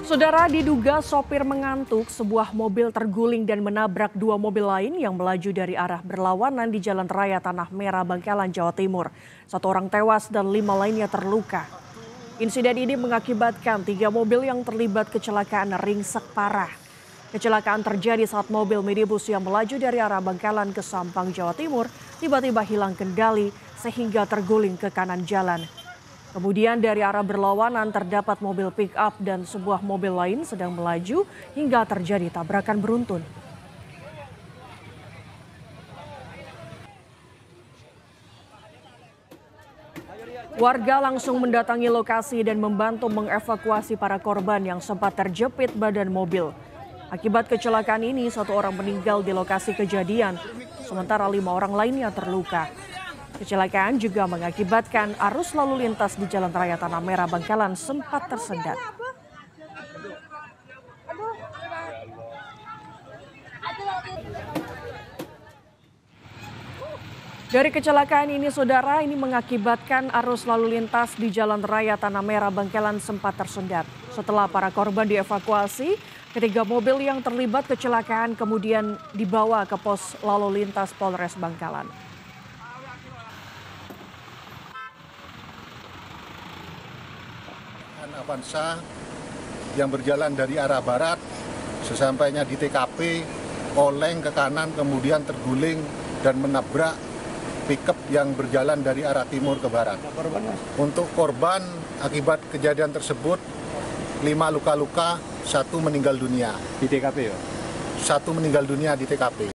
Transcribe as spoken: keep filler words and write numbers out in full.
Saudara, diduga sopir mengantuk, sebuah mobil terguling dan menabrak dua mobil lain yang melaju dari arah berlawanan di Jalan Raya Tanah Merah, Bangkalan, Jawa Timur. Satu orang tewas dan lima lainnya terluka. Insiden ini mengakibatkan tiga mobil yang terlibat kecelakaan ringsek parah. Kecelakaan terjadi saat mobil minibus yang melaju dari arah Bangkalan ke Sampang, Jawa Timur tiba-tiba hilang kendali sehingga terguling ke kanan jalan. Kemudian dari arah berlawanan terdapat mobil pick-up dan sebuah mobil lain sedang melaju hingga terjadi tabrakan beruntun. Warga langsung mendatangi lokasi dan membantu mengevakuasi para korban yang sempat terjepit badan mobil. Akibat kecelakaan ini, satu orang meninggal di lokasi kejadian, sementara lima orang lainnya terluka. Kecelakaan juga mengakibatkan arus lalu lintas di Jalan Raya Tanah Merah, Bangkalan sempat tersendat. Dari kecelakaan ini, saudara, ini mengakibatkan arus lalu lintas di Jalan Raya Tanah Merah, Bangkalan sempat tersendat. Setelah para korban dievakuasi, ketiga mobil yang terlibat kecelakaan kemudian dibawa ke pos lalu lintas Polres Bangkalan. Avanza yang berjalan dari arah barat, sesampainya di T K P, oleng ke kanan kemudian terguling dan menabrak pickup yang berjalan dari arah timur ke barat. Untuk korban akibat kejadian tersebut, lima luka-luka, satu meninggal dunia. Di T K P ya? Satu meninggal dunia di T K P.